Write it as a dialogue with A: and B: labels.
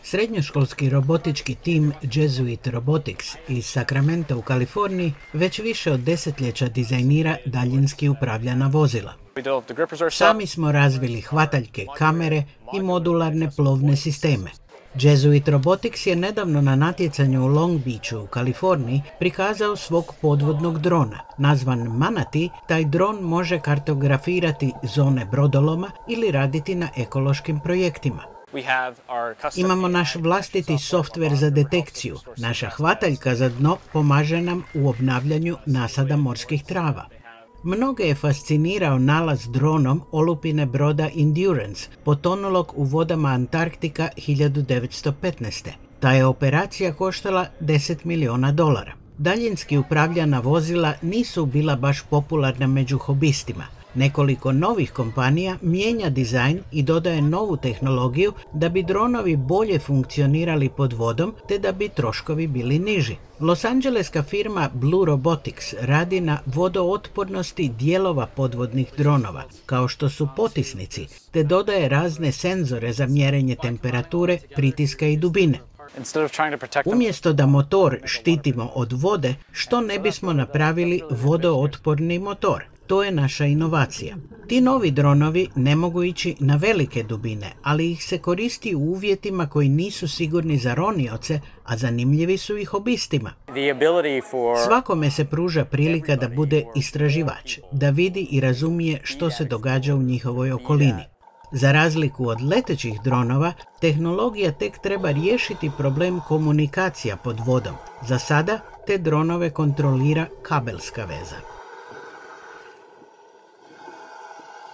A: Srednjoškolski robotički tim Jesuit Robotics iz Sacramento u Kaliforniji već više od desetljeća dizajnira daljinski upravljana vozila. Sami smo razvili hvataljke, kamere i modularne plovne sisteme. Jesuit Robotics je nedavno na natjecanju u Long Beachu u Kaliforniji prikazao svog podvodnog drona. Nazvan Manatee, taj dron može kartografirati zone brodoloma ili raditi na ekološkim projektima. Imamo naš vlastiti softver za detekciju. Naša hvataljka za dno pomaže nam u obnavljanju nasada morskih trava. Mnoge je fascinirao nalaz dronom olupine broda Endurance, potonulog u vodama Antarktika 1915. Ta je operacija koštala $10 miliona. Daljinski upravljana vozila nisu bila baš popularna među hobistima. Nekoliko novih kompanija mijenja dizajn i dodaje novu tehnologiju da bi dronovi bolje funkcionirali pod vodom te da bi troškovi bili niži. Losangeleska firma Blue Robotics radi na vodootpornosti dijelova podvodnih dronova, kao što su potisnici, te dodaje razne senzore za mjerenje temperature, pritiska i dubine. Umjesto da motor štitimo od vode, što ne bismo napravili vodootporni motor? To je naša inovacija. Ti novi dronovi ne mogu ići na velike dubine, ali ih se koristi u uvjetima koji nisu sigurni za ronioce, a zanimljivi su i hobistima. Svakome se pruža prilika da bude istraživač, da vidi i razumije što se događa u njihovoj okolini. Za razliku od letećih dronova, tehnologija tek treba riješiti problem komunikacija pod vodom. Za sada te dronove kontrolira kabelska veza.